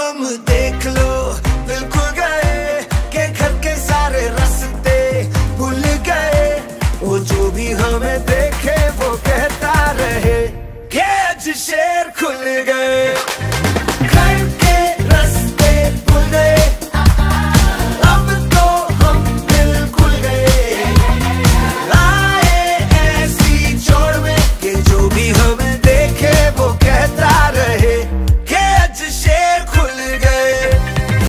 हम देख लो दिल खुल गए के घर के सारे रास्ते भूल गए। वो जो भी हमें देखे वो कहता रहे कि आज शेर खुल गए।